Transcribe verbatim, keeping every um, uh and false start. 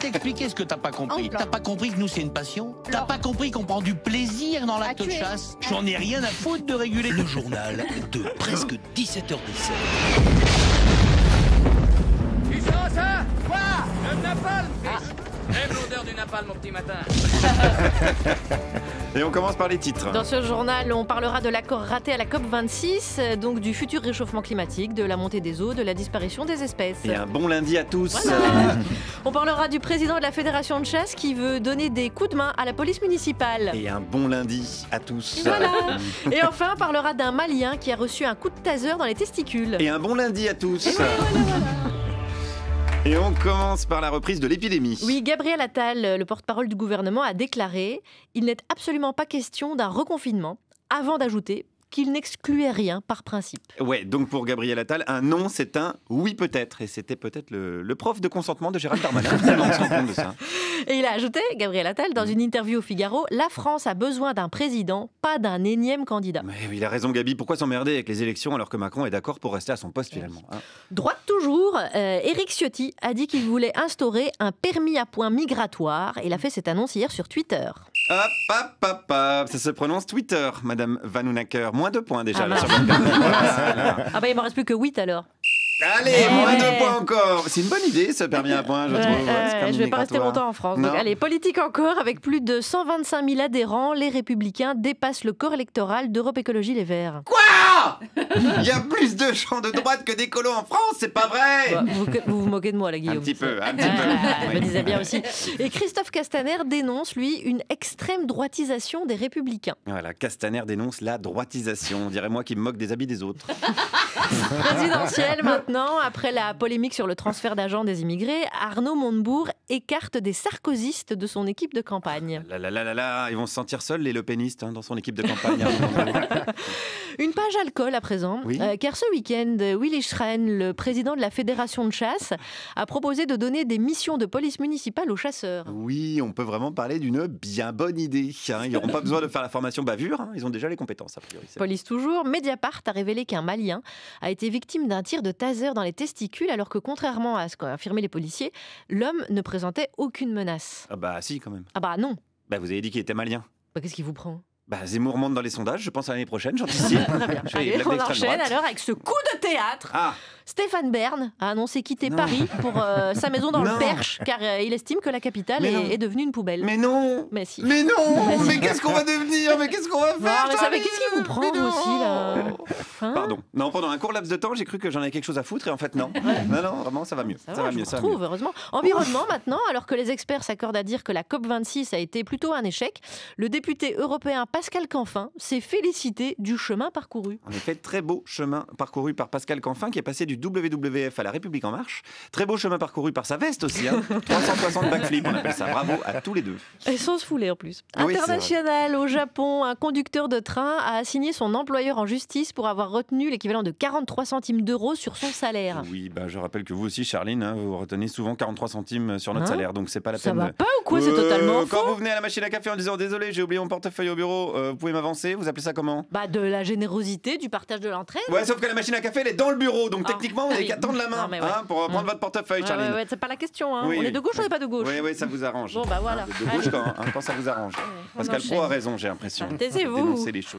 t'expliquer ce que t'as pas compris. Oh, T'as pas compris que nous, c'est une passion? T'as pas compris qu'on prend du plaisir dans l'acte de chasse? J'en ai rien à foutre de réguler le journal de presque dix-sept heures dix-sept. Tu sens ça? Quoi? Le napalm, fils. J'aime l'odeur du napalm mon petit matin. Et on commence par les titres. Dans ce journal, on parlera de l'accord raté à la COP vingt-six, donc du futur réchauffement climatique, de la montée des eaux, de la disparition des espèces. Et un bon lundi à tous. Voilà. On parlera du président de la Fédération de chasse qui veut donner des coups de main à la police municipale. Et un bon lundi à tous. Voilà. Et enfin, on parlera d'un Malien qui a reçu un coup de taser dans les testicules. Et un bon lundi à tous. Et, voilà, voilà. Et on commence par la reprise de l'épidémie. Oui, Gabriel Attal, le porte-parole du gouvernement, a déclaré « Il n'est absolument pas question d'un reconfinement », avant d'ajouter qu'il n'excluait rien par principe. Ouais, donc pour Gabriel Attal, un non, c'est un oui peut-être. Et c'était peut-être le, le prof de consentement de Gérald Darmanin. On se rend compte de ça. Et il a ajouté, Gabriel Attal, dans une interview au Figaro, « La France a besoin d'un président, pas d'un énième candidat. » Mais oui, il a raison Gabi, pourquoi s'emmerder avec les élections alors que Macron est d'accord pour rester à son poste finalement, hein? Droite toujours, euh, Éric Ciotti a dit qu'il voulait instaurer un permis à points migratoire. Il a fait cette annonce hier sur Twitter. Hop, hop, hop, hop, ça se prononce Twitter, Madame Vanhounacker. Moins deux points déjà. Ah, là, bah. sur votre permis. Voilà. Ah bah il m'en reste plus que huit alors. Allez, ouais. moins deux points encore. C'est une bonne idée, ce permis à points, je ouais, trouve. Euh, je ne vais pas rester longtemps en France. Donc, allez, politique encore, avec plus de cent vingt-cinq mille adhérents, les Républicains dépassent le corps électoral d'Europe Écologie Les Verts. Quoi? Il y a plus de gens de droite que d'écolos en France, c'est pas vrai? Bah, vous, vous vous moquez de moi là, Guillaume. Un petit peu, un petit ah, peu. Je me disais bien aussi. Et Christophe Castaner dénonce, lui, une extrême droitisation des Républicains. Voilà, Castaner dénonce la droitisation. On dirait moi qui me moque des habits des autres. Présidentielle maintenant, après la polémique sur le transfert d'agents des immigrés, Arnaud Montebourg écarte des sarkozystes de son équipe de campagne. Là, là, là, là, là, ils vont se sentir seuls, les lepénistes, hein, dans son équipe de campagne. Une page alcool à présent, oui. euh, car ce week-end, Willy Schren, le président de la Fédération de chasse, a proposé de donner des missions de police municipale aux chasseurs. Oui, on peut vraiment parler d'une bien bonne idée. Hein. Ils n'auront pas besoin de faire la formation bavure, hein. Ils ont déjà les compétences a priori. Police toujours, Mediapart a révélé qu'un Malien a été victime d'un tir de taser dans les testicules, alors que contrairement à ce qu'ont affirmé les policiers, l'homme ne présentait aucune menace. Ah bah si quand même. Ah bah non. Bah vous avez dit qu'il était malien. Bah qu'est-ce qui vous prend ? Bah Zemmour monte dans les sondages, je pense à l'année prochaine, j'anticipe. Très bien. Allez, on enchaîne alors avec ce coup de théâtre. Ah. Stéphane Bern a annoncé quitter non. Paris pour euh, sa maison dans non. le Perche, car euh, il estime que la capitale est, est devenue une poubelle. Mais non. Mais si. Mais non. Mais, si. mais qu'est-ce qu'on va devenir? Mais qu'est-ce qu'on va faire? Non, mais ça, mais qu'est-ce qui vous prend vous aussi là hein? Pardon. Non, pendant un court laps de temps, j'ai cru que j'en avais quelque chose à foutre et en fait non. non, non, vraiment, ça va mieux. Ça, ça va, va je mieux. vous Ça retrouve, va mieux. heureusement. Environnement maintenant, alors que les experts s'accordent à dire que la COP vingt-six a été plutôt un échec, le député européen Pascal Canfin s'est félicité du chemin parcouru. En effet, très beau chemin parcouru par Pascal Canfin qui est passé du W W F à la République en marche. Très beau chemin parcouru par sa veste aussi. Hein. trois cent soixante backflips, on appelle ça. Bravo à tous les deux. Et sans se fouler en plus. Oui, International, au Japon, un conducteur de train a assigné son employeur en justice pour avoir retenu l'équivalent de quarante-trois centimes d'euros sur son salaire. Oui, bah, je rappelle que vous aussi, Charline, hein, vous retenez souvent quarante-trois centimes sur notre hein salaire, donc c'est pas la Ça peine. Ça va de... pas ou quoi? C'est euh, totalement Quand faux. vous venez à la machine à café en disant désolé, j'ai oublié mon portefeuille au bureau, euh, vous pouvez m'avancer, vous appelez ça comment? Bah de la générosité, du partage de l'entraide. Ouais, sauf que la machine à café, elle est dans le bureau, donc ah. techniquement, vous ah, n'avez oui. qu'à tendre la main non, ouais. hein, pour prendre mmh. votre portefeuille, ouais, Charline. Ouais, ouais, c'est pas la question, hein. Oui, on oui. est de gauche ou on n'est pas de gauche? Oui, oui, ça vous arrange. Bon, bah voilà. Hein, de gauche quand, hein, quand ça vous arrange. Ouais, Pascal enchaîne. Pro a raison, j'ai l'impression. Taisez-vous. Dénoncer les choses.